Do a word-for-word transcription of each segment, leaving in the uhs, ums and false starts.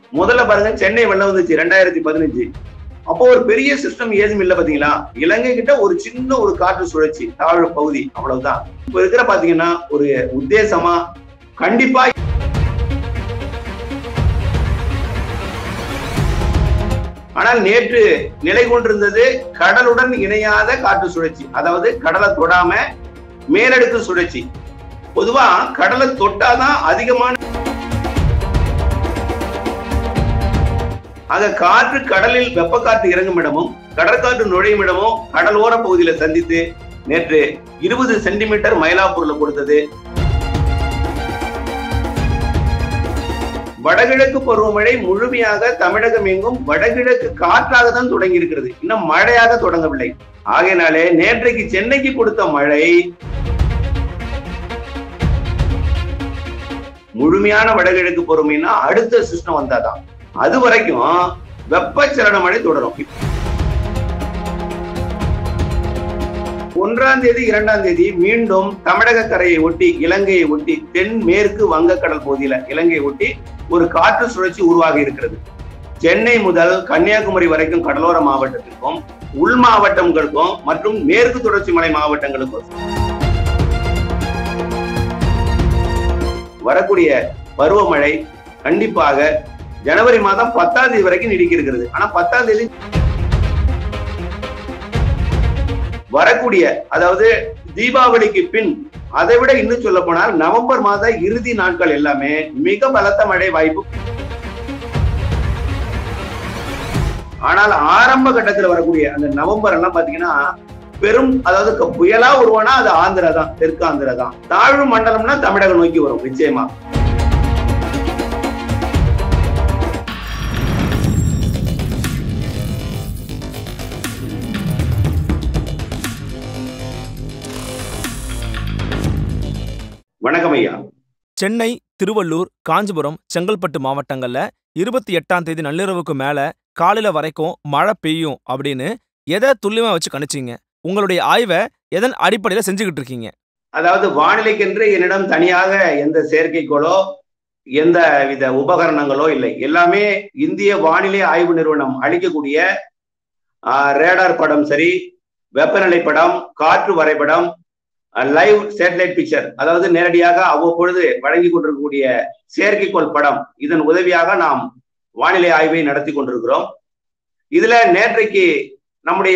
முதல்ல பாருங்க, சென்னை வெள்ளம் வந்துச்சு ரெண்டாயிரத்தி பதினஞ்சு. அப்போ ஒரு பெரிய சிஸ்டம் ஏதும் இல்ல பாத்தீங்களா. இலங்கை கிட்ட ஒரு சின்ன ஒரு காற்று சுழற்சி தாழ்வு பகுதி, அவ்வளவுதான். இப்ப இருக்கிற பாத்தீங்கன்னா ஒரு உத்தேசமா கண்டிப்பா. ஆனால் நேற்று நிலை கொண்டிருந்தது கடலுடன் இணையாத காற்று சுழற்சி, அதாவது கடலை தொடாம மேலடுக்கு சுழற்சி. பொதுவா கடலை தொட்டாதான் அதிகமான ஆக காற்று கடலில் வெப்ப காற்று இறங்கும் இடமும் கடற்காற்று நுழையும் இடமும் கடலோர பகுதியில சந்தித்து நேற்று இருபது சென்டிமீட்டர் மயிலாப்பூர்ல கொடுத்தது. வடகிழக்கு பருவமழை முழுமையாக தமிழகம் எங்கும் வடகிழக்கு காற்றாக தான் தொடங்கி இருக்கிறது, இன்னும் மழையாக தொடங்கவில்லை. ஆகையினாலே நேற்றைக்கு சென்னைக்கு கொடுத்த மழை முழுமையான வடகிழக்கு பருவமைனா அடுத்த சிஸ்டம் வந்தாதான். அது வரைக்கும் வெப்பச்சலன மழை தொடரும். ஒன்றாம் தேதி இரண்டாம் தேதி மீண்டும் தமிழக கரையை ஒட்டி இலங்கையை ஒட்டி தென் மேற்கு வங்கக்கடல் பகுதியில இலங்கையை ஒட்டி ஒரு காற்று சுழற்சி உருவாகி இருக்கிறது. சென்னை முதல் கன்னியாகுமரி வரைக்கும் கடலோர மாவட்டத்திற்கும் உள் மாவட்டங்களுக்கும் மற்றும் மேற்கு தொடர்ச்சி மலை மாவட்டங்களுக்கும் வரக்கூடிய பருவமழை கண்டிப்பாக ஜனவரி மாதம் பத்தாம் தேதி வரைக்கும் நீடிக்க இருக்கிறது. ஆனா பத்தாம் தேதி வரக்கூடிய, அதாவது தீபாவளிக்கு பின், அதை விட இன்னும் சொல்ல போனால் நவம்பர் மாத இறுதி நாட்கள் எல்லாமே மிக பலத்த மழை வாய்ப்பு. ஆனால் ஆரம்ப கட்டத்தில் வரக்கூடிய அந்த நவம்பர் எல்லாம் பாத்தீங்கன்னா பெரும், அதாவது புயலா உருவானா அது ஆந்திரா தான், தெற்கு ஆந்திரா தான். தாழ்வு மண்டலம்னா தமிழகம் நோக்கி வரும் நிச்சயமா. வணக்கம் ஐயா. சென்னை, திருவள்ளூர், காஞ்சிபுரம், செங்கல்பட்டு மாவட்டங்கள்ல இருபத்தி எட்டாம் தேதி நள்ளிரவுக்கு மேல காலையில வரைக்கும் மழை பெய்யும் அப்படின்னு எதை துல்லியமா வச்சு கணிச்சீங்க? உங்களுடைய ஆய்வை எதன் அடிப்படையில செஞ்சுக்கிட்டு இருக்கீங்க? அதாவது வானிலைக்கென்று என்னிடம் தனியாக எந்த செயற்கைக்கோளோ எந்த வித உபகரணங்களோ இல்லை. எல்லாமே இந்திய வானிலை ஆய்வு நிறுவனம் அளிக்கக்கூடிய ரேடார் படம் சரி, வெப்பநிலை படம், காற்று வரைபடம், லைவ் சேட்டலைட் பிக்சர், அதாவது நேரடியாக அவ்வப்பொழுது வழங்கி கொண்டிருக்கக்கூடிய செயற்கைக்கோள் படம், இதன் உதவியாக நாம் வானிலை ஆய்வை நடத்தி கொண்டிருக்கிறோம். இதுல நேற்றைக்கு நம்முடைய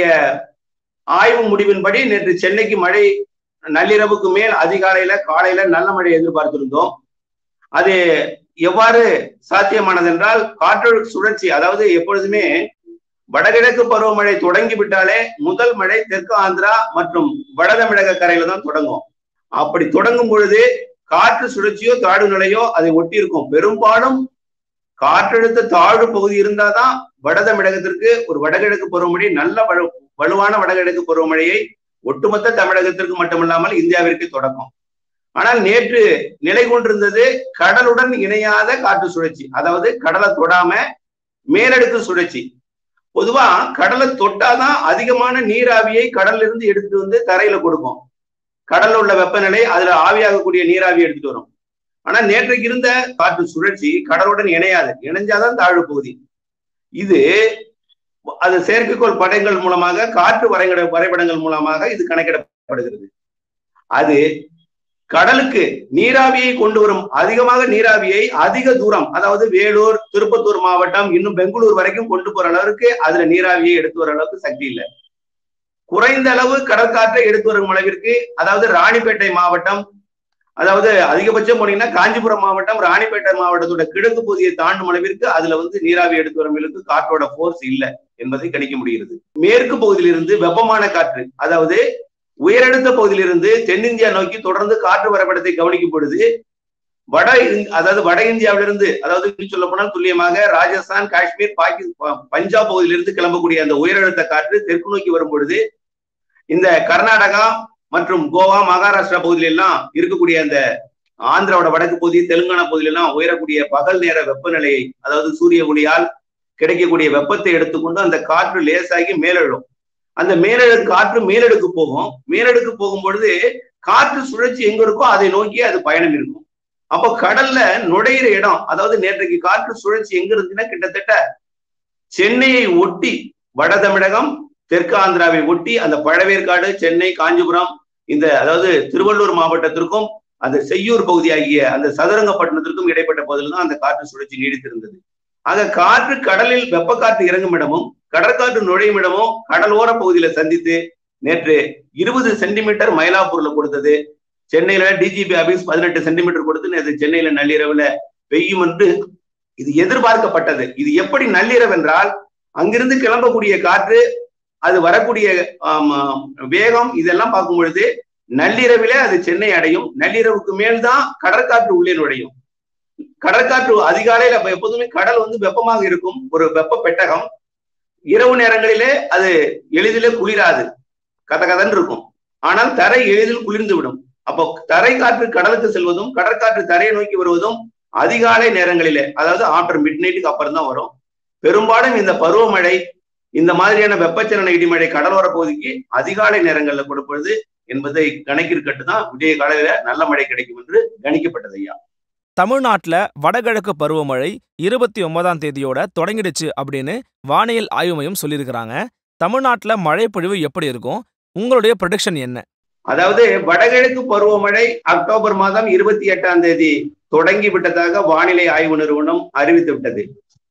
ஆய்வு முடிவின்படி நேற்று சென்னைக்கு மழை நள்ளிரவுக்கு மேல் அதிகாலையில காலையில நல்ல மழை எதிர்பார்த்திருந்தோம். அது எவ்வாறு சாத்தியமானது என்றால், காற்றழுத்த சுழற்சி, அதாவது எப்பொழுதுமே வடகிழக்கு பருவமழை தொடங்கி விட்டாலே முதல் மழை தெற்கு ஆந்திரா மற்றும் வட தமிழக கரையில தான் தொடங்கும். அப்படி தொடங்கும் பொழுது காற்று சுழற்சியோ தாழ்வு நிலையோ அதை ஒட்டி இருக்கும். பெரும்பாலும் காற்றழுத்த தாழ்வு பகுதி இருந்தாதான் வட தமிழகத்திற்கு ஒரு வடகிழக்கு பருவமழை, நல்ல வலு வலுவான வடகிழக்கு பருவமழையை ஒட்டுமொத்த தமிழகத்திற்கு மட்டுமில்லாமல் இந்தியாவிற்கு தொடங்கும். ஆனால் நேற்று நிலை கொண்டிருந்தது கடலுடன் இணையாத காற்று சுழற்சி, அதாவது கடலை தொடாம மேலடுக்கு சுழற்சி. பொதுவா கடலை தொட்டாதான் அதிகமான நீராவியை கடல்ல இருந்து எடுத்துட்டு வந்து தரையில கொடுக்கும். கடல்ல உள்ள வெப்பநிலை அதுல ஆவியாகக்கூடிய நீராவி எடுத்துட்டு வரும். ஆனா நேற்றைக்கு இருந்த காற்று சுழற்சி கடலுடன் இணையாது, இணைஞ்சாதான் தாழ்வு பகுதி. இது அது செயற்கைக்கோள் படங்கள் மூலமாக, காற்று வரைபட வரைபடங்கள் மூலமாக இது கணக்கிடப்படுகிறது. அது கடலுக்கு நீராவியை கொண்டு வரும், அதிகமாக நீராவியை அதிக தூரம், அதாவது வேலூர், திருப்பத்தூர் மாவட்டம், இன்னும் பெங்களூர் வரைக்கும் கொண்டு போற அளவுக்கு அதுல நீராவியை எடுத்து வர அளவுக்கு சக்தி இல்லை. குறைந்த அளவு கடற்காற்றை எடுத்து வரும் அளவிற்கு, அதாவது ராணிப்பேட்டை மாவட்டம், அதாவது அதிகபட்சம் போனீங்கன்னா காஞ்சிபுரம் மாவட்டம், ராணிப்பேட்டை மாவட்டத்தோட கிழக்கு பகுதியை தாண்டும் அளவிற்கு அதுல வந்து நீராவி எடுத்து வரும் அளவுக்கு காற்றோட போர்ஸ் இல்லை என்பதை கணிக்க முடிகிறது. மேற்கு பகுதியிலிருந்து வெப்பமான காற்று, அதாவது உயரடுத்த பகுதியிலிருந்து தென்னிந்தியா நோக்கி தொடர்ந்து காற்று வரைபடத்தை கவனிக்கும் பொழுது வட அதாவது வட இந்தியாவிலிருந்து, அதாவது சொல்ல போனால் துல்லியமாக ராஜஸ்தான், காஷ்மீர், பாகிஸ்தான், பஞ்சாப் பகுதியிலிருந்து கிளம்பக்கூடிய அந்த உயரழுத்த காற்று தெற்கு நோக்கி வரும் பொழுது இந்த கர்நாடகா மற்றும் கோவா, மகாராஷ்டிரா பகுதியிலெல்லாம் இருக்கக்கூடிய அந்த ஆந்திராவோட வடக்கு பகுதி, தெலுங்கானா பகுதியிலெல்லாம் உயரக்கூடிய பகல் நேர வெப்பநிலையை, அதாவது சூரிய ஒளியால் கிடைக்கக்கூடிய வெப்பத்தை எடுத்துக்கொண்டு அந்த காற்று லேசாகி மேலெழும். அந்த மேலடுக்கு காற்று மேலடுக்கு போகும். மேலடுக்கு போகும் பொழுது காற்று சுழற்சி எங்க இருக்கோ அதை நோக்கி அது பயணம் இருக்கும். அப்போ கடல்ல நுழையிற இடம், அதாவது நேற்றைக்கு காற்று சுழற்சி எங்க இருந்துச்சுன்னா கிட்டத்தட்ட சென்னையை ஒட்டி வட தமிழகம், தெற்கு ஆந்திராவை ஒட்டி அந்த பழவேற்காடு, சென்னை, காஞ்சிபுரம், இந்த அதாவது திருவள்ளூர் மாவட்டத்திற்கும் அந்த செய்யூர் பகுதியாகிய அந்த சதுரங்கப்பட்டினத்திற்கும் இடைப்பட்ட பகுதியில் தான் அந்த காற்று சுழற்சி நீடித்திருந்தது. ஆக காற்று கடலில் வெப்ப காற்று இறங்கும் இடமும் கடற்காற்று நுழையும் இடமும் கடலோர பகுதியில சந்தித்து நேற்று இருபது சென்டிமீட்டர் மயிலாப்பூர்ல கொடுத்தது. சென்னையில டிஜிபி ஆபீஸ் பதினெட்டு சென்டிமீட்டர் கொடுத்து நேற்று சென்னையில நள்ளிரவுல பெய்யும் என்று இது எதிர்பார்க்கப்பட்டது. இது எப்படி நள்ளிரவு என்றால், அங்கிருந்து கிளம்பக்கூடிய காற்று, அது வரக்கூடிய வேகம், இதெல்லாம் பார்க்கும் பொழுது நள்ளிரவிலே அது சென்னை அடையும். நள்ளிரவுக்கு மேல்தான் கடற்காற்று உள்ளே நுழையும். கடற்காற்று அதிகாலையில எப்போதுமே கடல் வந்து வெப்பமாக இருக்கும், ஒரு வெப்ப பெட்டகம். இரவு நேரங்களிலே அது எளிதிலே குளிராது, கத கதன்னு இருக்கும். ஆனால் தரை எளிதில் குளிர்ந்து விடும். அப்போ தரை காற்று கடலுக்கு செல்வதும் கடற்காற்று தரையை நோக்கி வருவதும் அதிகாலை நேரங்களிலே, அதாவது ஆஃப்டர் மிட் நைட்டுக்கு அப்புறம் தான் வரும். பெரும்பாலும் இந்த பருவமழை, இந்த மாதிரியான வெப்பச்சலன இடிமழை கடலோர பகுதிக்கு அதிகாலை நேரங்களில் கொடுப்பது என்பதை கணக்கிற்கட்டு தான் விடிய காலையில நல்ல மழை கிடைக்கும் என்று கணிக்கப்பட்டது. ஐயா, தமிழ்நாட்டுல வடகிழக்கு பருவமழை இருபத்தி ஒன்பதாம் தேதியோட தொடங்கிடுச்சு அப்படின்னு வானியல் ஆய்வு மையம் சொல்லியிருக்கிறாங்க. தமிழ்நாட்டுல மழை பொழிவு எப்படி இருக்கும்? உங்களுடைய ப்ரெடிக்ஷன் என்ன? அதாவது வடகிழக்கு பருவமழை அக்டோபர் மாதம் இருபத்தி எட்டாம் தேதி தொடங்கி விட்டதாக வானிலை ஆய்வு நிறுவனம் அறிவித்து விட்டது.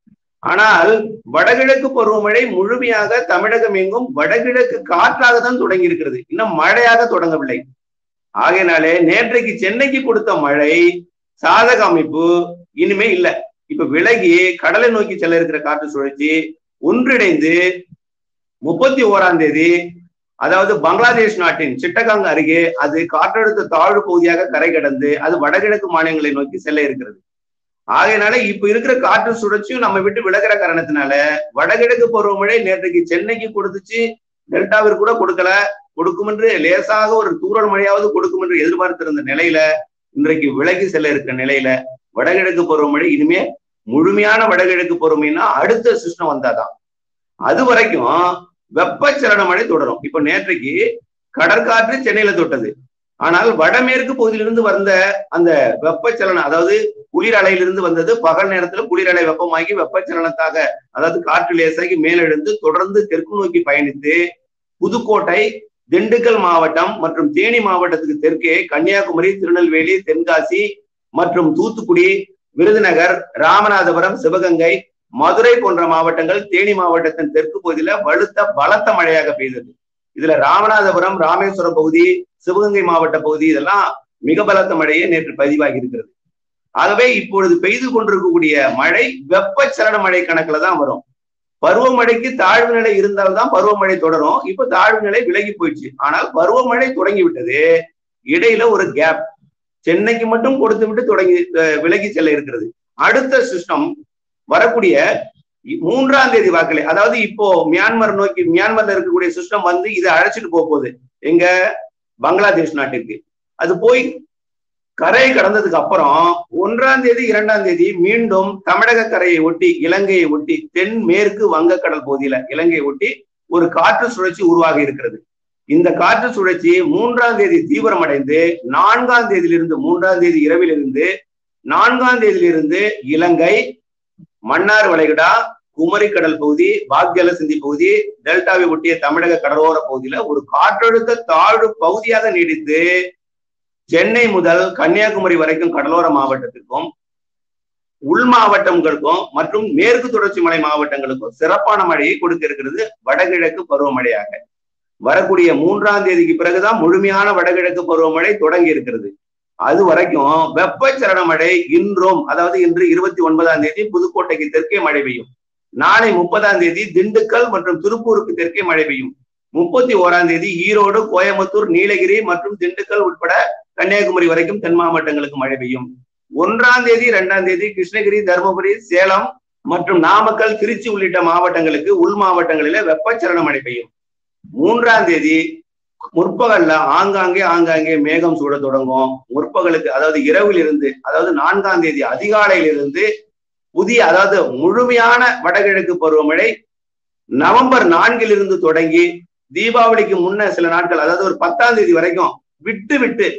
ஆனால் வடகிழக்கு பருவமழை முழுமையாக தமிழகம் எங்கும் வடகிழக்கு காற்றாக தான் தொடங்கி இருக்கிறது, இன்னும் மழையாக தொடங்கவில்லை. ஆகையினாலே நேற்றைக்கு சென்னைக்கு கொடுத்த மழை சாதக அமைப்பு இனிமே இல்லை. இப்ப விலகி கடலை நோக்கி செல்ல இருக்கிற காற்று சுழற்சி ஒன்றிணைந்து முப்பத்தி ஓராம் தேதி அதாவது பங்களாதேஷ் நாட்டின் சிட்டகாங் அருகே அது காற்றழுத்த தாழ்வு பகுதியாக கரை கடந்து அது வடகிழக்கு மாநிலங்களை நோக்கி செல்ல இருக்கிறது. ஆகையினால இப்ப இருக்கிற காற்று சுழற்சியும் நம்ம விட்டு விலகிற காரணத்தினால வடகிழக்கு பருவமழை நேற்றைக்கு சென்னைக்கு கொடுத்துச்சு, டெல்டாவிற்கு கூட கொடுக்கல, கொடுக்கும் என்று லேசாக ஒரு தூறல் மழையாவது கொடுக்கும் என்று எதிர்பார்த்திருந்த நிலையில இன்றைக்கு விலகி செல்ல இருக்கிற நிலையில வடகிழக்கு பருவமழை இனிமே முழுமையான வடகிழக்கு பருவமைனா அடுத்த சிஸ்டம் வந்தாதான். அது வரைக்கும் வெப்பச்சலன மழை தொடரும். இப்ப நேற்றைக்கு கடற்காற்று சென்னையில தொட்டது, ஆனால் வடமேற்கு பகுதியிலிருந்து வந்த அந்த வெப்பச்சலனம், அதாவது குளிரலையிலிருந்து வந்தது, பகல் நேரத்துல குளிரலை வெப்பமாகி வெப்பச்சலனத்தாக அதாவது காற்று லேசாகி மேலெழுந்து தொடர்ந்து தெற்கு நோக்கி பயணித்து புதுக்கோட்டை, திண்டுக்கல் மாவட்டம் மற்றும் தேனி மாவட்டத்துக்கு தெற்கே கன்னியாகுமரி, திருநெல்வேலி, தென்காசி மற்றும் தூத்துக்குடி, விருதுநகர், ராமநாதபுரம், சிவகங்கை, மதுரை போன்ற மாவட்டங்கள், தேனி மாவட்டத்தின் தெற்கு பகுதியில வலுத்த பலத்த மழையாக பெய்தது. இதுல ராமநாதபுரம், ராமேஸ்வரம் பகுதி, சிவகங்கை மாவட்ட பகுதி இதெல்லாம் மிக பலத்த மழையே நேற்று பதிவாகி இருக்கிறது. ஆகவே இப்பொழுது பெய்து கொண்டிருக்கக்கூடிய மழை வெப்பச்சலன மழை கணக்குல தான் வரும். பருவமழைக்கு தாழ்வு நிலை இருந்தால்தான் பருவமழை தொடரும். இப்ப தாழ்வு நிலை விலகி போயிடுச்சு, ஆனால் பருவமழை தொடங்கி விட்டது. இடையில ஒரு கேப் சென்னைக்கு மட்டும் கொடுத்து விட்டு தொடங்கி விலகி செல்ல இருக்கிறது. அடுத்த சிஸ்டம் வரக்கூடிய மூன்றாம் தேதி வாக்கிலே, அதாவது இப்போ மியான்மர் நோக்கி மியான்மர்ல இருக்கக்கூடிய சிஸ்டம் வந்து இதை அழைச்சிட்டு போக போகுது எங்க பங்களாதேஷ் நாட்டிற்கு. அது போய் கரையை கடந்ததுக்கு அப்புறம் ஒன்றாம் தேதி இரண்டாம் தேதி மீண்டும் தமிழக கரையை ஒட்டி இலங்கையை ஒட்டி தென் மேற்கு வங்கக்கடல் பகுதியில இலங்கையை ஒட்டி ஒரு காற்று சுழற்சி உருவாகி இருக்கிறது. இந்த காற்று சுழற்சி மூன்றாம் தேதி தீவிரமடைந்து நான்காம் தேதியிலிருந்து மூன்றாம் தேதி இரவிலிருந்து நான்காம் தேதியிலிருந்து இலங்கை, மன்னார் வளைகுடா, குமரி கடல் பகுதி, பாக்ஜல சிந்தி பகுதி, டெல்டாவை ஒட்டிய தமிழக கடலோர பகுதியில ஒரு காற்றழுத்த தாழ்வு பகுதியாக நீடித்து சென்னை முதல் கன்னியாகுமரி வரைக்கும் கடலோர மாவட்டத்திற்கும் உள் மாவட்டங்களுக்கும் மற்றும் மேற்கு தொடர்ச்சி மலை மாவட்டங்களுக்கும் சிறப்பான மழையை கொடுக்க இருக்கிறது வடகிழக்கு பருவமழையாக. வரக்கூடிய மூன்றாம் தேதிக்கு பிறகுதான் முழுமையான வடகிழக்கு பருவமழை தொடங்கி இருக்கிறது. அது வரைக்கும் வெப்பச்சலன மழை இன்றும், அதாவது இன்று இருபத்தி ஒன்பதாம் தேதி புதுக்கோட்டைக்கு தெற்கே மழை பெய்யும். நாளை முப்பதாம் தேதி திண்டுக்கல் மற்றும் திருப்பூருக்கு தெற்கே மழை பெய்யும். முப்பத்தி ஓராம் தேதி ஈரோடு, கோயம்புத்தூர், நீலகிரி மற்றும் திண்டுக்கல் உட்பட கன்னியாகுமரி வரைக்கும் தென் மாவட்டங்களுக்கு மழை பெய்யும். ஒன்றாம் தேதி இரண்டாம் தேதி கிருஷ்ணகிரி, தருமபுரி, சேலம் மற்றும் நாமக்கல், திருச்சி உள்ளிட்ட மாவட்டங்களுக்கு உள் மாவட்டங்களில வெப்பச்சலன மழை பெய்யும். மூன்றாம் தேதி முற்பகல்ல ஆங்காங்கே ஆங்காங்கே மேகம் சூட தொடங்கும். முற்பகலுக்கு அதாவது இரவில் இருந்து அதாவது நான்காம் தேதி அதிகாலையிலிருந்து புதிய அதாவது முழுமையான வடகிழக்கு பருவமழை நவம்பர் நான்கிலிருந்து தொடங்கி தீபாவளிக்கு முன்ன சில நாட்கள் அதாவது ஒரு பத்தாம் தேதி வரைக்கும் விட்டு விட்டு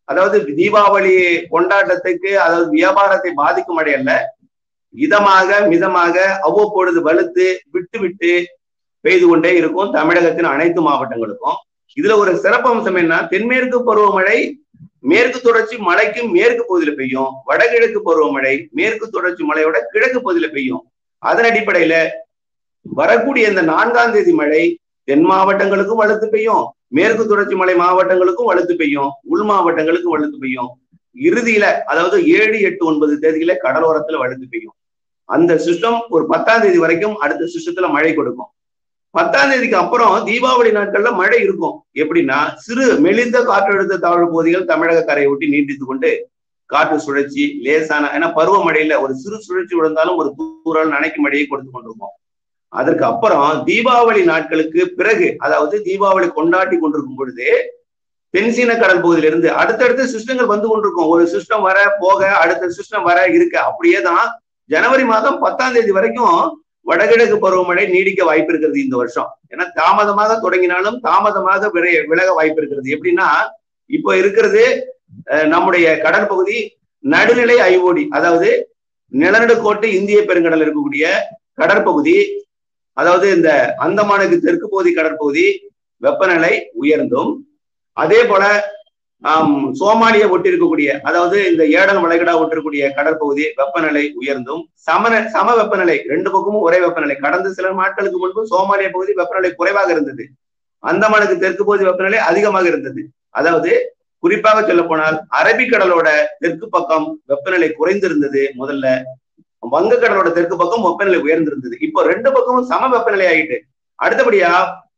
அதாவது தீபாவளி கொண்டாட்டத்துக்கு அதாவது வியாபாரத்தை பாதிக்கும் மழை அல்ல, இதமாக மிதமாக அவ்வப்பொழுது வலுத்து விட்டு விட்டு பெய்து கொண்டே இருக்கும் தமிழகத்தின் அனைத்து மாவட்டங்களுக்கும். இதுல ஒரு சிறப்பு அம்சம் என்ன, தென்மேற்கு பருவமழை மேற்கு தொடர்ச்சி மலைக்கு மேற்கு பகுதியில பெய்யும், வடகிழக்கு பருவமழை மேற்கு தொடர்ச்சி மலையோட கிழக்கு பகுதியில பெய்யும். அதன் அடிப்படையில வரக்கூடிய இந்த நான்காம் தேதி மழை தென் மாவட்டங்களுக்கும் வலுத்து பெய்யும், மேற்கு தொடர்ச்சி மலை மாவட்டங்களுக்கும் வலுத்து பெய்யும், உள் மாவட்டங்களுக்கும் வலுத்து பெய்யும். இறுதியில அதாவது ஏழு எட்டு ஒன்பது தேதியில கடலோரத்துல வலுத்து பெய்யும். அந்த சிஸ்டம் ஒரு பத்தாம் தேதி வரைக்கும் அடுத்த சிஸ்டத்துல மழை கொடுக்கும். பத்தாம் தேதிக்கு அப்புறம் தீபாவளி நாட்கள்ல மழை இருக்கும். எப்படின்னா சிறு மெலிந்த காற்றழுத்த தாழ்வு பகுதிகள் தமிழக கரையை ஒட்டி நீட்டித்து கொண்டு காற்று சுழற்சி லேசான, ஏன்னா பருவமழையில ஒரு சிறு சுழற்சி விழுந்தாலும் ஒரு தூறல் நனைக்கும் மழையை கொடுத்து கொண்டிருக்கும். அதற்கு அப்புறம் தீபாவளி நாட்களுக்கு பிறகு, அதாவது தீபாவளி கொண்டாடி கொண்டிருக்கும் பொழுது தென்சீன கடல் பகுதியிலிருந்து அடுத்தடுத்த சிஸ்டங்கள் வந்து கொண்டிருக்கும். ஒரு சிஸ்டம் வர போக அடுத்த சிஸ்டம் வர இருக்க. அப்படியே தான் ஜனவரி மாதம் பத்தாம் தேதி வரைக்கும் வடகிழக்கு பருவமழை நீடிக்க வாய்ப்பு இருக்கிறது இந்த வருஷம். ஏன்னா தாமதமாக தொடங்கினாலும் தாமதமாக விலக வாய்ப்பு இருக்கிறது. எப்படின்னா இப்போ இருக்கிறது நம்முடைய கடல் பகுதி நடுநிலை ஐஓடி, அதாவது நிலநடுக்கோட்டு இந்திய பெருங்கடல் இருக்கக்கூடிய கடற்பகுதி, அதாவது இந்த அந்தமானுக்கு தெற்கு பகுதி கடற்பகுதி வெப்பநிலை உயர்ந்தும், அதே போல ஆஹ் சோமாலியா ஒட்டி இருக்கக்கூடிய அதாவது இந்த ஏடன் வளைகுடா ஒட்டிருக்கூடிய கடற்பகுதி வெப்பநிலை உயர்ந்தும் சம சம வெப்பநிலை ரெண்டு பக்கமும் ஒரே வெப்பநிலை. கடந்த சில நாட்களுக்கு முன்பு சோமாலியா பகுதி வெப்பநிலை குறைவாக இருந்தது, அந்தமானுக்கு தெற்கு பகுதி வெப்பநிலை அதிகமாக இருந்தது. அதாவது குறிப்பாக சொல்ல போனால் அரபிக்கடலோட தெற்கு பக்கம் வெப்பநிலை குறைந்திருந்தது முதல்ல, வங்கக்கடலோட தெற்கு பக்கம் வெப்பநிலை உயர்ந்திருந்தது. இப்போ ரெண்டு பக்கமும் சம வெப்பநிலை ஆகிட்டு, அடுத்தபடியா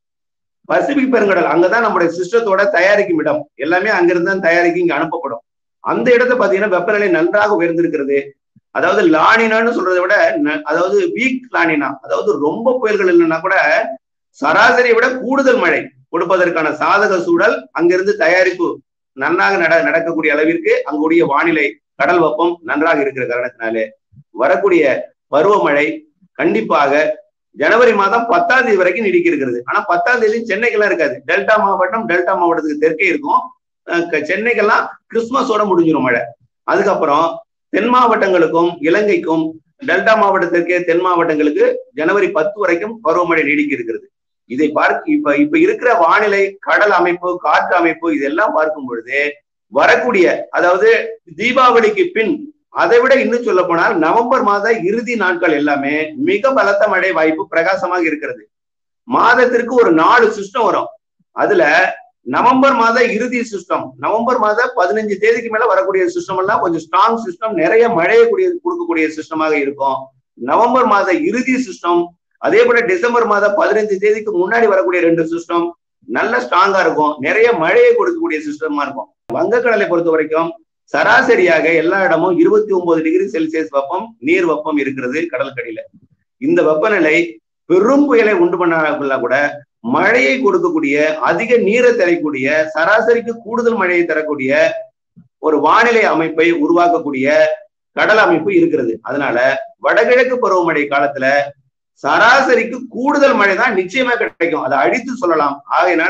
பசிபிக் பெருங்கடல், அங்கதான் நம்முடைய சிஸ்டத்தோட தயாரிக்கும் இடம், எல்லாமே அங்கிருந்து தான் தயாரிக்கு இங்க அனுப்பப்படும். அந்த இடத்த பாத்தீங்கன்னா வெப்பநிலை நன்றாக உயர்ந்திருக்கிறது. அதாவது லானினான்னு சொல்றதை விட அதாவது வீக் லானினா, அதாவது ரொம்ப புயல்கள் இல்லைன்னா கூட சராசரியை விட கூடுதல் மழை கொடுப்பதற்கான சாதக சூழல் அங்கிருந்து தயாரிப்பு நன்றாக நட நடக்கக்கூடிய அளவிற்கு அங்குடைய வானிலை கடல் வெப்பம் நன்றாக இருக்கிற காரணத்தினாலே வரக்கூடிய பருவமழை கண்டிப்பாக ஜனவரி மாதம் பத்தாம் தேதி வரைக்கும் நீடிக்க இருக்கிறது. ஆனா பத்தாம் தேதி சென்னைக்கெல்லாம் இருக்காது. டெல்டா மாவட்டம் டெல்டா மாவட்டத்துக்கு தெற்கே இருக்கும். சென்னைக்கெல்லாம் கிறிஸ்துமஸோட முடிஞ்சிடும் மழை. அதுக்கப்புறம் தென் மாவட்டங்களுக்கும் இலங்கைக்கும் டெல்டா மாவட்டத்திற்கே தென் மாவட்டங்களுக்கு ஜனவரி பத்து வரைக்கும் பருவமழை நீடிக்க இருக்கிறது. இதை பார்க்க இப்ப இப்ப இருக்கிற வானிலை கடல் அமைப்பு காற்று அமைப்பு இதெல்லாம் பார்க்கும் பொழுது வரக்கூடிய அதாவது தீபாவளிக்கு பின் அதை விட இன்னும் சொல்ல போனால் நவம்பர் மாத இறுதி நாட்கள் எல்லாமே மிக பலத்த மழை வாய்ப்பு பிரகாசமாக இருக்கிறது. மாதத்திற்கு ஒரு நாலு சிஸ்டம் வரும். அதுல நவம்பர் மாத இறுதி சிஸ்டம், நவம்பர் மாத பதினஞ்சு தேதிக்கு மேல வரக்கூடிய சிஸ்டம் எல்லாம் கொஞ்சம் ஸ்ட்ராங் சிஸ்டம், நிறைய மழையை கூடிய கொடுக்கக்கூடிய சிஸ்டமாக இருக்கும். நவம்பர் மாத இறுதி சிஸ்டம், அதே போல டிசம்பர் மாத பதினஞ்சு தேதிக்கு முன்னாடி வரக்கூடிய ரெண்டு சிஸ்டம் நல்ல ஸ்ட்ராங்கா இருக்கும், நிறைய மழையை கொடுக்கக்கூடிய சிஸ்டமா இருக்கும். வங்கக்கடலை பொறுத்த வரைக்கும் சராசரியாக எல்லா இடமும் இருபத்தி ஒன்பது டிகிரி செல்சியஸ் வெப்பம் நீர் வெப்பம் இருக்கிறது கடற்கரையில. இந்த வெப்பநிலை பெரும் புயலை உண்டு பண்ணா கூட மழையை கொடுக்கக்கூடிய அதிக நீரை தரக்கூடிய சராசரிக்கு கூடுதல் மழையை தரக்கூடிய ஒரு வானிலை அமைப்பை உருவாக்கக்கூடிய கடல் அமைப்பு இருக்கிறது. அதனால வடகிழக்கு பருவமழை காலத்துல சராசரிக்கு கூடுதல் மழை தான் நிச்சயமா கிடைக்கும், அதை அழித்து சொல்லலாம். ஆகையினால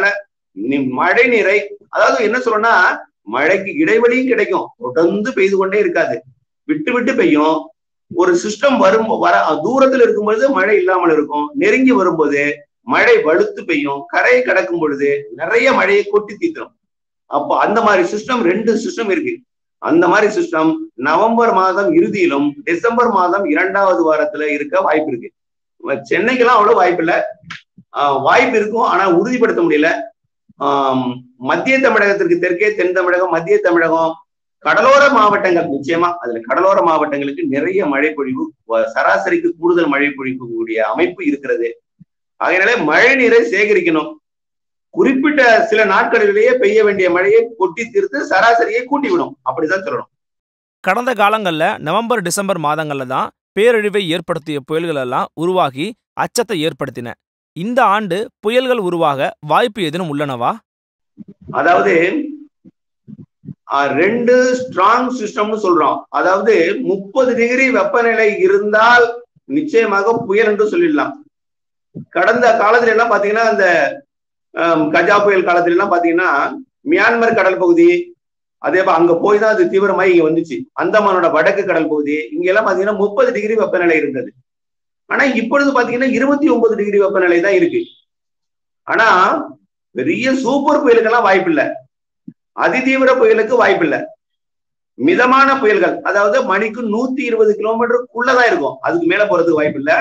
மழை நீரை அதாவது என்ன சொல்லணும்னா மழைக்கு இடைவெளியும் கிடைக்கும், தொடர்ந்து பெய்து கொண்டே இருக்காது, விட்டு விட்டு பெய்யும். ஒரு சிஸ்டம் வரும் வர தூரத்தில் இருக்கும் பொழுது மழை இல்லாமல் இருக்கும், நெருங்கி வரும்போது மழை வலுத்து பெய்யும், கரையை கடக்கும் பொழுது நிறைய மழையை கொட்டி தீர்த்துரும். அப்போ அந்த மாதிரி சிஸ்டம் ரெண்டு சிஸ்டம் இருக்கு. அந்த மாதிரி சிஸ்டம் நவம்பர் மாதம் இறுதியிலும் டிசம்பர் மாதம் இரண்டாவது வாரத்துல இருக்க வாய்ப்பு இருக்கு. சென்னைக்கெல்லாம் அவ்வளவு வாய்ப்பு இல்லை, ஆஹ் வாய்ப்பு இருக்கும், ஆனா உறுதிப்படுத்த முடியல. ஆஹ் மத்திய தமிழகத்திற்கு தெற்கே தென் தமிழகம் மத்திய தமிழகம் கடலோர மாவட்டங்கள் நிச்சயமா அதுல கடலோர மாவட்டங்களுக்கு நிறைய மழை பொழிவு, சராசரிக்கு கூடுதல் மழை பொழிக்கக்கூடிய அமைப்பு இருக்கிறது. அதனால மழை நீரை சேகரிக்கணும். குறிப்பிட்ட சில நாட்களிலேயே பெய்ய வேண்டிய மழையை கொட்டி தீர்த்து சராசரியை கூட்டி விடும், அப்படிதான் சொல்லணும். கடந்த காலங்கள்ல நவம்பர் டிசம்பர் மாதங்கள்ல தான் பேரழிவை ஏற்படுத்திய புயல்கள் எல்லாம் உருவாகி அச்சத்தை ஏற்படுத்தின. இந்த ஆண்டு புயல்கள் உருவாக வாய்ப்பு எதுவும் உள்ளனவா? அதாவது ரெண்டு ஸ்ட்ராங் சிஸ்டம்னு சொல்றோம். அதாவது முப்பது டிகிரி வெப்பநிலை இருந்தால் நிச்சயமாக புயல் என்று சொல்லிடலாம். கடந்த காலத்துல எல்லாம் பாத்தீங்கன்னா அந்த கஜா புயல் காலத்துல எல்லாம் பாத்தீங்கன்னா மியான்மர் கடல் பகுதி, அதே போல அங்க போய் தான் அது தீவிரமாய் இங்க வந்துச்சு. அந்தமானோட வடக்கு கடல் பகுதி இங்க எல்லாம் பாத்தீங்கன்னா முப்பது டிகிரி வெப்பநிலை இருந்தது. ஆனா இப்பொழுது பாத்தீங்கன்னா இருபத்தி ஒன்பது டிகிரி வெப்பநிலை தான் இருக்கு. ஆனா பெரிய சூப்பர் புயலுக்கெல்லாம் வாய்ப்பு இல்லை, அதிதீவிர புயலுக்கு வாய்ப்பு இல்லை. மிதமான புயல்கள், அதாவது மணிக்கு நூத்தி இருபது கிலோமீட்டருக்குள்ளதான் இருக்கும், அதுக்கு மேல போறதுக்கு வாய்ப்பு இல்லை.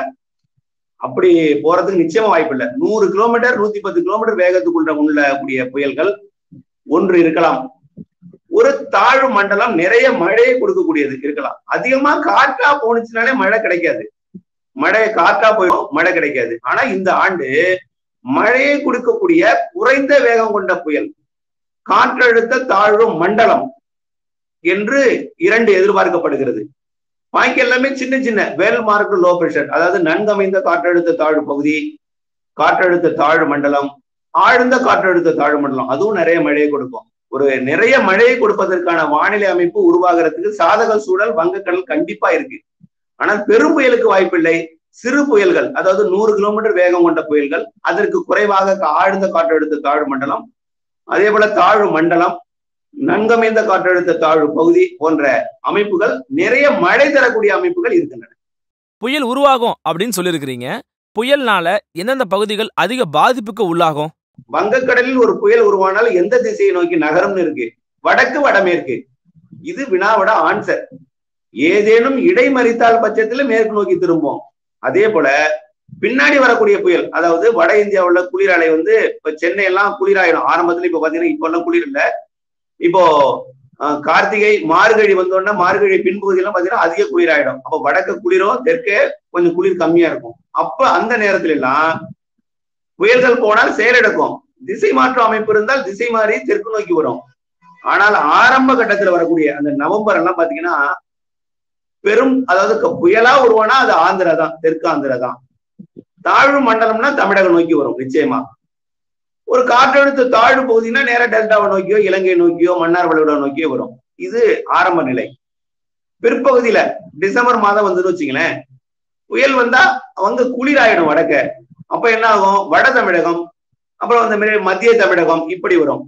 அப்படி போறதுக்கு நிச்சயமா வாய்ப்பு இல்லை. நூறு கிலோமீட்டர் நூத்தி பத்து கிலோமீட்டர் வேகத்துக்குள்ள உள்ளக்கூடிய புயல்கள் ஒன்று இருக்கலாம். ஒரு தாழ்வு மண்டலம் நிறைய மழையை கொடுக்கக்கூடியது இருக்கலாம். அதிகமா காற்றா போனுச்சுனாலே மழை கிடைக்காது, மழை காற்றா போயிடும், மழை கிடைக்காது. ஆனா இந்த ஆண்டு மழையை கொடுக்கக்கூடிய குறைந்த வேகம் கொண்ட புயல், காற்றழுத்த தாழ்வு மண்டலம் என்று இரண்டு எதிர்பார்க்கப்படுகிறது. பாக்கி எல்லாமே சின்ன சின்ன வெல் மார்க்டு லோ பிரஷர், அதாவது நன்கமைந்த காற்றழுத்த தாழ்வு பகுதி, காற்றழுத்த தாழ்வு மண்டலம், ஆழ்ந்த காற்றழுத்த தாழ்வு மண்டலம், அதுவும் நிறைய மழையை கொடுக்கும். ஒரு நிறைய மழையை கொடுப்பதற்கான வானிலை அமைப்பு உருவாகிறதுக்கு சாதக சூழல் வங்கக்கடல் கண்டிப்பா இருக்கு. ஆனால் பெரும் புயலுக்கு வாய்ப்பில்லை. சிறு புயல்கள், அதாவது நூறு கிலோமீட்டர் வேகம் கொண்ட புயல்கள், அதற்கு குறைவாக ஆழ்ந்த காற்றழுத்த தாழ்வு மண்டலம், அதே போல தாழ்வு மண்டலம், நன்கமைந்த காற்றழுத்த தாழ்வு பகுதி போன்ற அமைப்புகள், நிறைய மழை தரக்கூடிய அமைப்புகள் இருக்கின்றன. புயல் உருவாகும் அப்படின்னு சொல்லியிருக்கிறீங்க. புயல்னால எந்தெந்த பகுதிகள் அதிக பாதிப்புக்கு உள்ளாகும்? வங்கக்கடலில் ஒரு புயல் உருவானால் எந்த திசையை நோக்கி நகரம்னு இருக்கு, வடக்கு வடமேற்கு. இது வினாவோட ஆன்சர். ஏதேனும் இடைமறித்தால் பட்சத்துல மேற்கு நோக்கி திரும்பும். அதே போல பின்னாடி வரக்கூடிய புயல், அதாவது வட இந்தியாவுள்ள குளிர் அலை வந்து இப்ப சென்னை எல்லாம் குளிராயிடும் ஆரம்பத்துல. இப்ப பாத்தீங்கன்னா இப்ப எல்லாம் குளிர் இல்ல. இப்போ கார்த்திகை மார்கழி வந்தோடனே மார்கழி பின்பகுதியெல்லாம் பாத்தீங்கன்னா அதிக குளிராயிடும். அப்ப வடக்க குளிரும், தெற்கே கொஞ்சம் குளிர் கம்மியா இருக்கும். அப்ப அந்த நேரத்துல எல்லாம் புயல்கள் போனால் செயலெடுக்கும். திசை மாற்று அமைப்பு இருந்தால் திசை மாறி தெற்கு நோக்கி வரும். ஆனால் ஆரம்ப கட்டத்துல வரக்கூடிய அந்த நவம்பர் எல்லாம் பாத்தீங்கன்னா பெரும், அதாவது புயலா உருவானா அது ஆந்திரா தான், தெற்கு ஆந்திரா தான். தாழ்வு மண்டலம்னா தமிழகம் நோக்கி வரும் நிச்சயமா. ஒரு காற்றழுத்த தாழ்வு பகுதினா நேர டெல்டாவை நோக்கியோ இலங்கை நோக்கியோ மன்னார் வளைகுடா நோக்கியோ வரும். இது ஆரம்ப நிலை. பிற்பகுதியில டிசம்பர் மாதம் வந்துன்னு வச்சுங்களேன், புயல் வந்தா அவங்க குளிராயிடும் வடக்க. அப்ப என்ன ஆகும், வட தமிழகம், அப்புறம் அந்த மாதிரி மத்திய தமிழகம் இப்படி வரும்.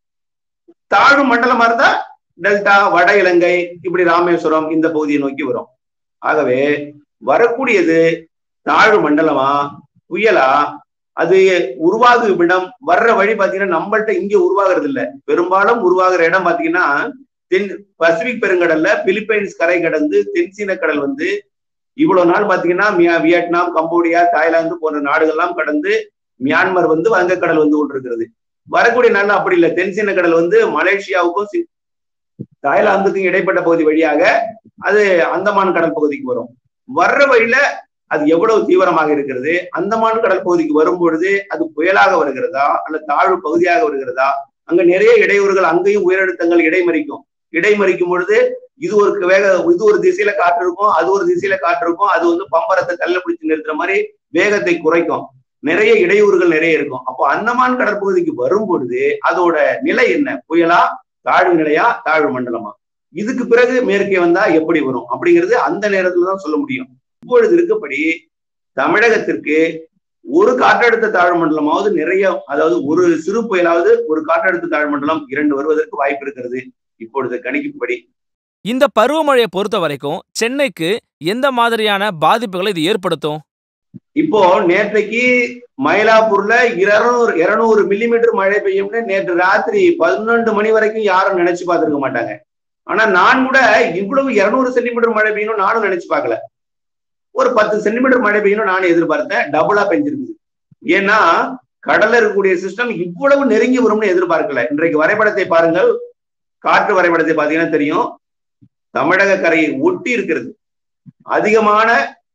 தாழ்வு மண்டலமா இருந்தா டெல்டா, வட இலங்கை, இப்படி ராமேஸ்வரம் இந்த பகுதியை நோக்கி வரும். ஆகவே வரக்கூடியது தாழ்வு மண்டலமா புயலா, அது உருவாகும் இடம், வர்ற வழி பாத்தீங்கன்னா நம்மள்ட்ட இங்க உருவாகிறது இல்லை. பெரும்பாலும் உருவாகிற இடம் பாத்தீங்கன்னா தென் பசிபிக் பெருங்கடல்ல பிலிப்பைன்ஸ் கரை கடந்து தென்சீன கடல் வந்து இவ்வளவு நாள் பாத்தீங்கன்னா வியட்நாம், கம்போடியா, தாய்லாந்து போன்ற நாடுகள்லாம் கடந்து மியான்மர் வந்து வங்கக்கடல் வந்து கொண்டிருக்கிறது. வரக்கூடிய நாள் அப்படி இல்லை. தென்சீன கடல் வந்து மலேசியாவுக்கும் தாய்லாந்துக்கும் இடைப்பட்ட பகுதி வழியாக அது அந்தமான் கடல் பகுதிக்கு வரும். வர்ற வழியில அது எவ்வளவு தீவிரமாக இருக்கிறது, அந்தமான் கடல் பகுதிக்கு வரும் பொழுது அது புயலாக வருகிறதா அல்ல தாழ்வு பகுதியாக வருகிறதா, அங்க நிறைய இடையூறுகள், அங்கேயும் உயரழுத்தங்கள் இடைமறிக்கும். இடைமறிக்கும் பொழுது இது ஒரு வேக இது ஒரு திசையில காற்று இருக்கும், அது ஒரு திசையில காற்று இருக்கும். அது வந்து பம்பரத்தை தள்ள பிடிச்சு நிறுத்துற மாதிரி வேகத்தை குறைக்கும். நிறைய இடையூறுகள் நிறைய இருக்கும். அப்போ அந்தமான் கடற்பகுதிக்கு வரும் பொழுது அதோட நிலை என்ன, புயலா, தாழ்வு நிலையா, தாழ்வு மண்டலமா, இதுக்கு பிறகு மேற்கே வந்தா எப்படி வரும் அப்படிங்கிறது அந்த நேரத்துலதான் சொல்ல முடியும். இப்பொழுது இருக்கப்படி தமிழகத்திற்கு ஒரு காற்றழுத்த தாழ்வு மண்டலமாவது நிறைய, அதாவது ஒரு சிறு புயலாவது ஒரு காற்றழுத்த தாழ்வு மண்டலம் இரண்டு வருவதற்கு வாய்ப்பு இருக்கிறது இப்பொழுது கணிக்கும்படி. இந்த பருவமழையை பொறுத்த வரைக்கும் சென்னைக்கு எந்த மாதிரியான பாதிப்புகளை இது ஏற்படுத்தும்? இப்போ நேற்றைக்கு மயிலாப்பூர்ல இருநூறு இருநூறு மில்லிமீட்டர் மழை பெய்யும்னு நேற்று ராத்திரி பதினொன்று மணி வரைக்கும் யாரும் நினைச்சு பார்த்திருக்க மாட்டாங்க. ஆனா நான் கூட இவ்வளவு இருநூறு சென்டிமீட்டர் மழை பெய்யணும் நானும் நினைச்சு பார்க்கல. ஒரு பத்து சென்டிமீட்டர் மழை பெய்யணும் நானும் எதிர்பார்த்தேன். டபுளா பெஞ்சிருக்குது. ஏன்னா கடல்ல இருக்கக்கூடிய சிஸ்டம் இவ்வளவு நெருங்கி வரும்னு எதிர்பார்க்கல. இன்றைக்கு வரைபடத்தை பாருங்கள், காற்று வரைபடத்தை பார்த்தீங்கன்னா தெரியும், தமிழக கரையை ஒட்டி இருக்கிறது. அதிகமான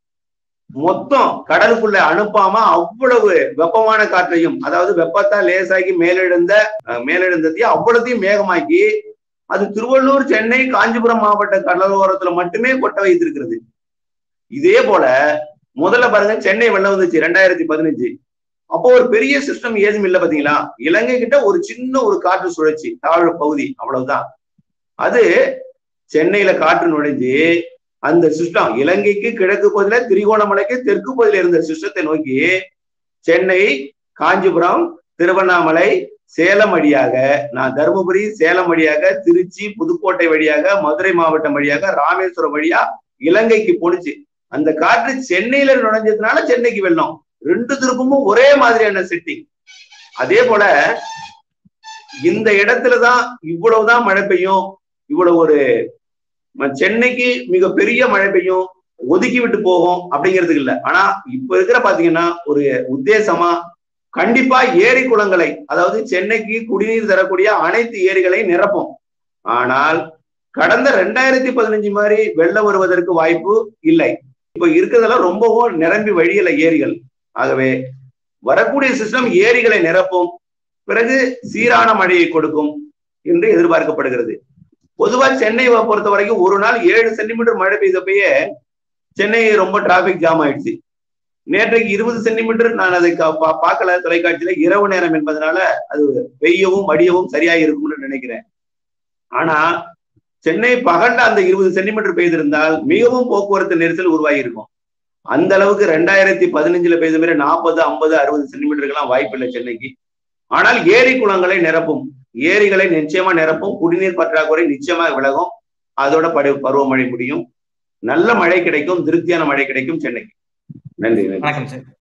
மொத்தம் கடலுக்குள்ள அனுப்பாம அவ்வளவு வெப்பமான காற்றையும், அதாவது வெப்பத்தால் லேசாகி மேலெழுந்த மேலெழுந்ததையும் அவ்வளத்தையும் மேகமாக்கி அது திருவள்ளூர், சென்னை, காஞ்சிபுரம் மாவட்ட கடலோரத்துல மட்டுமே கொட்ட வைத்திருக்கிறது. இதே போல முதல்ல பாருங்க, சென்னை வெள்ளம் வந்துச்சு ரெண்டாயிரத்தி பதினஞ்சு. அப்போ ஒரு பெரிய சிஸ்டம் ஏதும் இல்லை பாத்தீங்களா. இலங்கை கிட்ட ஒரு சின்ன ஒரு காற்று சுழற்சி, தாழ்வு பகுதி, அவ்வளவுதான். அது சென்னையில காற்று நுழைஞ்சு அந்த சிஸ்டம் இலங்கைக்கு கிழக்கு பகுதியில, திரிகோணமலைக்கு தெற்கு பகுதியில இருந்த சிஸ்டத்தை நோக்கி சென்னை, காஞ்சிபுரம், திருவண்ணாமலை, சேலம் வழியாக, நான் தருமபுரி சேலம் வழியாக, திருச்சி புதுக்கோட்டை வழியாக, மதுரை மாவட்டம் வழியாக, ராமேஸ்வரம் வழியா இலங்கைக்கு போனுச்சு. அந்த காற்று சென்னையில நுழைஞ்சதுனால சென்னைக்கு வெள்ளம். ரெண்டு திருப்பமும் ஒரே மாதிரியான செட்டிங். அதே போல இந்த இடத்துலதான் இவ்வளவுதான் மழை பெய்யும், இவ்வளவு ஒரு சென்னைக்கு மிக பெரிய மழை பெய்யும், ஒதுக்கி விட்டு போகும் அப்படிங்கிறதுக்கு இல்ல. ஆனா இப்ப இருக்கிற பாத்தீங்கன்னா ஒரு உத்தேசமா கண்டிப்பா ஏரி குளங்களை, அதாவது சென்னைக்கு குடிநீர் தரக்கூடிய அனைத்து ஏரிகளை நிரப்பும். ஆனால் கடந்த ரெண்டாயிரத்தி பதினஞ்சு மாதிரி வெள்ளம் வருவதற்கு வாய்ப்பு இல்லை. இப்ப இருக்கிறதெல்லாம் ரொம்பவும் நிரம்பி வழியல ஏரிகள். ஆகவே வரக்கூடிய சிஸ்டம் ஏரிகளை நிரப்பும், பிறகு சீரான மழையை கொடுக்கும் என்று எதிர்பார்க்கப்படுகிறது. பொதுவா சென்னை பொறுத்த வரைக்கும் ஒரு நாள் ஏழு சென்டிமீட்டர் மழை பெய்தப்பயே சென்னை ரொம்ப டிராபிக் ஜாம் ஆயிடுச்சு. நேற்றைக்கு இருபது சென்டிமீட்டர் நான் அதை பார்க்கல தொலைக்காட்சியில, இரவு நேரம் என்பதனால அது பெய்யவும் மடியவும் சரியாக இருக்கும்னு நினைக்கிறேன். ஆனா சென்னை பகல்ல அந்த இருபது சென்டிமீட்டர் பெய்திருந்தால் மிகவும் போக்குவரத்து நெரிசல் உருவாகி இருக்கும். அந்த அளவுக்கு ரெண்டாயிரத்தி பதினஞ்சுல பெய்த மாதிரி நாற்பது ஐம்பது அறுபது சென்டிமீட்டருக்கெல்லாம் வாய்ப்பு இல்லை சென்னைக்கு. ஆனால் ஏரி குளங்களை நிரப்பும், ஏரிகளை நிச்சயமா நிரப்பும், குடிநீர் பற்றாக்குறை நிச்சயமா விலகும், அதோட படு பருவமழை முடியும், நல்ல மழை கிடைக்கும், திருப்தியான மழை கிடைக்கும் சென்னைக்கு. நன்றி. வணக்கம் சார்.